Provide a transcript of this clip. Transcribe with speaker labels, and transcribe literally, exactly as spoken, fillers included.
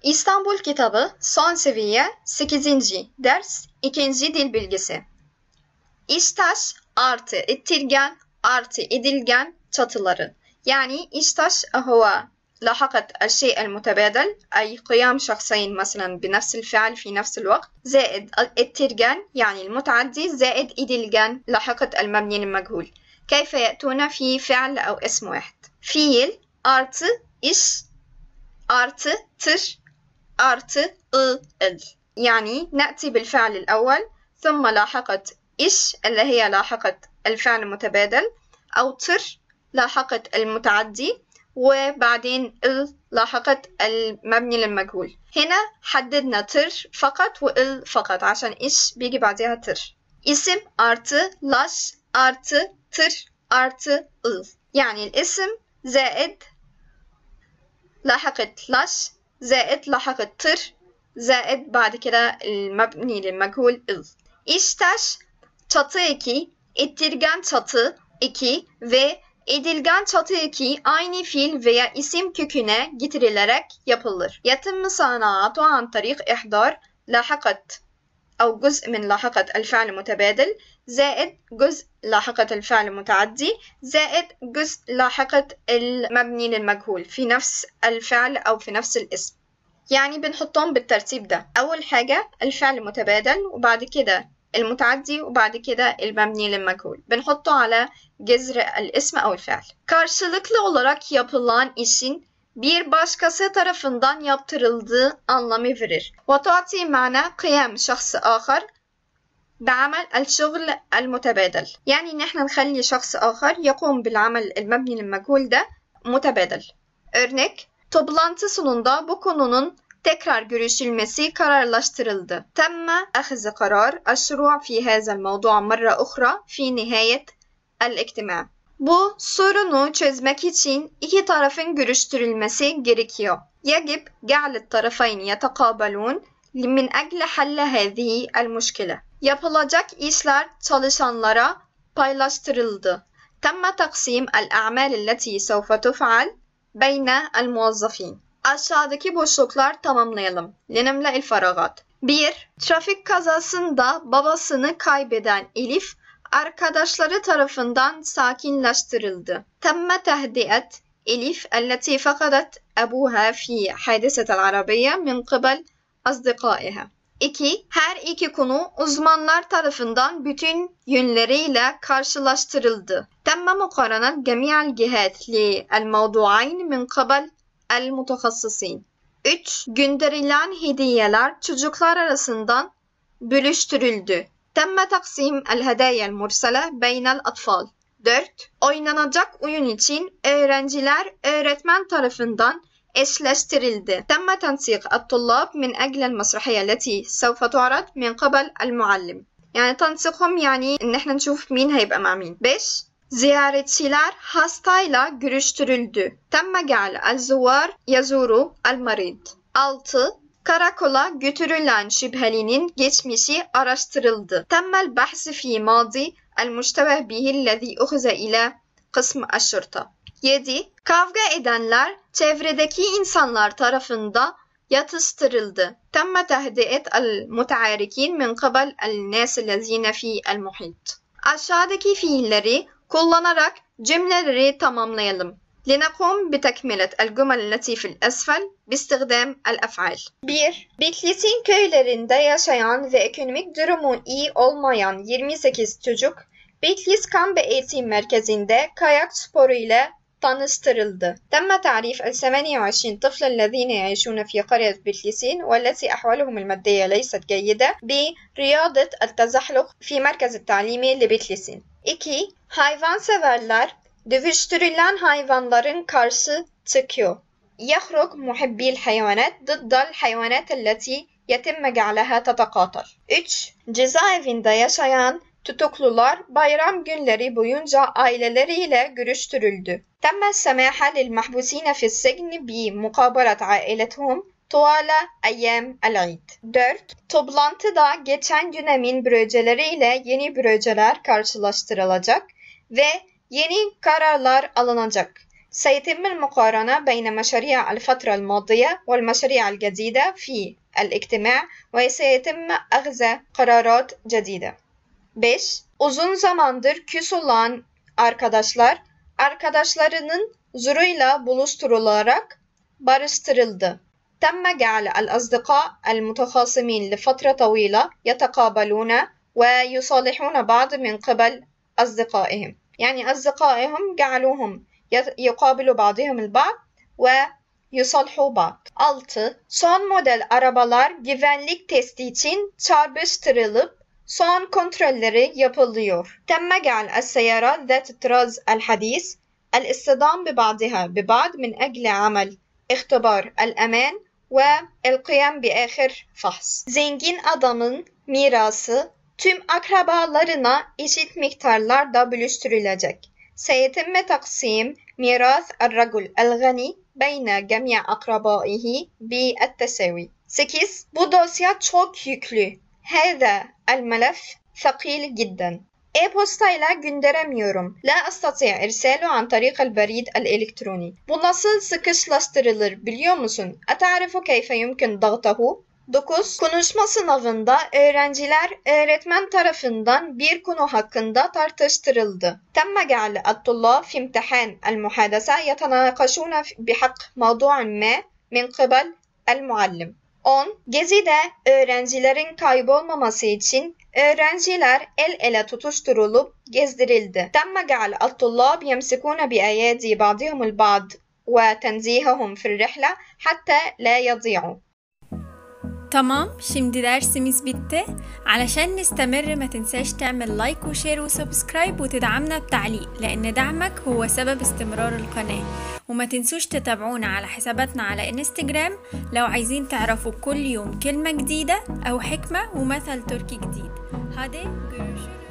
Speaker 1: İstanbul Kitabı son seviye sekizinci ders ikinci dil bilgisi. İştaş artı ittirgen artı edilgen çatıları. يعني إشتاش هو لاحقة الشيء المتبادل أي قيام شخصين مثلا بنفس الفعل في نفس الوقت زائد الترجان يعني المتعدي زائد إدلجان لاحقة المبني المجهول. كيف يأتون في فعل أو اسم واحد؟ فيل artı iş artı tır artı ı ال. يعني نأتي بالفعل الأول ثم لاحقة إش اللي هي لاحقة الفعل المتبادل أو تر لاحقة المتعدي وبعدين ال لاحقة المبني للمجهول. هنا حددنا تر فقط وال فقط عشان إش بيجي بعدها تر. اسم artı لاش artı تر artı ال. يعني الاسم زائد لاحقة لاش زائد لاحقة تر زائد بعد كده المبني للمجهول ال. İştaş çatı eki, ittirgen çatı iki ve edilgen çatı eki aynı fiil veya isim köküne getirilerek yapılır. يتم صناعته عن طريق إحضار لاحقة أو جزء من لاحقة الفعل المتبادل زائد جزء لاحقة الفعل المتعدي زائد جزء لاحقة المبني للمجهول في نفس الفعل أو في نفس الاسم. يعني بنحطهم بالترتيب ده. أول حاجة الفعل المتبادل وبعد كده المتعدي وبعد كده المبني للمجهول. بنحطه على جذر الاسم أو الفعل. Karşılıklı olarak yapılan işin bir başkası tarafından yaptırıldığı anlamı verir. وتعطي معنى قيام شخص آخر بعمل الشغل المتبادل. يعني نحن نخلي شخص آخر يقوم بالعمل المبني للمجهول ده متبادل. Örnek, toplantı sonunda bu konunun tekrar görüşülmesi kararlaştırıldı. تم أخذ قرار الشروع في هذا الموضوع مرة أخرى في نهاية الاجتماع. Bu sorunu çözmek için iki tarafın görüştürülmesi gerekiyor. يجب جعل الطرفين يتقابلون من أجل حل هذه المشكلة. Yapılacak işler çalışanlara paylaştırıldı. تم تقسيم الأعمال التي سوف تفعل بين الموظفين. Aşağıdaki boşluklar tamamlayalım. لنملأ الفراغات. bir. Trafik kazasında babasını kaybeden Elif, arkadaşları tarafından sakinleştirildi. تم تهدئة إليف التي فقدت أبوها في حادثة العربية من قبل أصدقائها. iki. Her iki konu uzmanlar tarafından bütün yönleriyle karşılaştırıldı. تم مقارنة جميع الجهات للموضوعين من قبل المتخصصين. üç. Gönderilen hediyeler çocuklar arasından bölüştürüldü. تم تقسيم الهدايا المرسلة بين الأطفال. dört. Oynanacak oyun için öğrenciler öğretmen tarafından eşleştirildi. تم تنسيق الطلاب من أجل المسرحية التي سوف تعرض من قبل المعلم. يعني تنسيقهم يعني إن احنا نشوف مين هيبقى مع مين. beş. Ziyaretçiler hastayla görüştürüldü. تم جعل الزوار يزوروا المريض. altı. Karakola götürülen şüphelinin geçmişi araştırıldı. تم البحث في ماضي المشتبه به الذي أخذ إلى قسم الشرطة. yedi. Kavga edenler çevredeki insanlar tarafından yatıştırıldı. تم تهدئة المتعاركين من قبل الناس الذين في المحيط. Aşağıdaki fiilleri kullanarak cümleleri tamamlayalım. لنقوم بتكملة الجمل التي في الأسفل باستخدام الأفعال. bir. Bitlis'in köylerinde yaşayan ve ekonomik durumu iyi olmayan yirmi sekiz çocuk, Bitlis Kamp Eğitim Merkezi'nde kayak sporu ile tanıştırıldı. تم تعريف الثمانية وعشرين طفلا الذين يعيشون في قرية بتليسين والتي أحوالهم المادية ليست جيدة برياضة التزحلق في مركز التعليمي لبتليسين. iki. Hayvanseverler dövüştürülen hayvanların karşı çıkıyor. يخرج محبي الحيوانات ضد الحيوانات التي يتم جعلها تتقاتل. üç. Cezaevinde yaşayan tutuklular bayram günleri boyunca aileleriyle görüştürüldü. تم السماح للمحبوسين في السجن بمقابلة عائلتهم طوال أيام العيد. dört. Toplantıda geçen dönemin projeleriyle yeni projeler karşılaştırılacak ve yeni kararlar alınacak. سيتم المقارنة بين مشاريع الفترة الماضية والمشاريع الجديدة في الاجتماع وسيتم أخذ قرارات جديدة. beş. Uzun zamandır küs olan arkadaşlar arkadaşlarının zoruyla buluşturularak barıştırıldı. تم جعل الأصدقاء المتخاصمين لفترة طويلة يتقابلون ويصالحون بعض من قبل أصدقائهم. يعني أصدقائهم جعلوهم يقابلوا بعضهم البعض ويصالحوا بعض. altı. Son model arabalar güvenlik testi için çarpıştırılıp son kontrolleri yapılıyor. تم جعل السيارات ذات الطراز الحديث الاصطدام ببعضها ببعض من أجل عمل اختبار الأمان والقيام بآخر فحص. Zengin adamın mirası tüm akrabalarına eşit miktarlarda bölüştürülecek. سيتم تقسيم ميراث الرجل الغني بين جميع أقربائه بالتساوي. sekiz. Bu dosya çok yüklü. هذا الملف ثقيل جدا. E-postayla gönderemiyorum. La astati' irsalu an tariq el-berid el-elektroni. Bu nasıl sıkışlaştırılır biliyor musun? Ata'rifu keyfe yumkin dağtahu? dokuz. Konuşma sınavında öğrenciler öğretmen tarafından bir konu hakkında tartıştırıldı. تم جعل الطلاب في امتحان المحادثة يتناقشون بحق موضوع ما من قبل المعلم. on. Gezi'de öğrencilerin kaybolmaması için öğrenciler el ele tutuşturulup gezdirildi. تم جعل الطلاب يمسكون بأيادي بعضهم البعض وتنزيههم في الرحلة حتى لا يضيعوا.
Speaker 2: تمام، şimdi dersimiz bitti. علشان نستمر ما تنساش تعمل لايك وشير وسبسكرايب وتدعمنا بتعليق، لأن دعمك هو سبب استمرار القناة. وما تنسوش تتابعونا على حساباتنا على انستجرام لو عايزين تعرفوا كل يوم كلمة جديدة أو حكمة ومثل تركي جديد. هذا görüşürüz.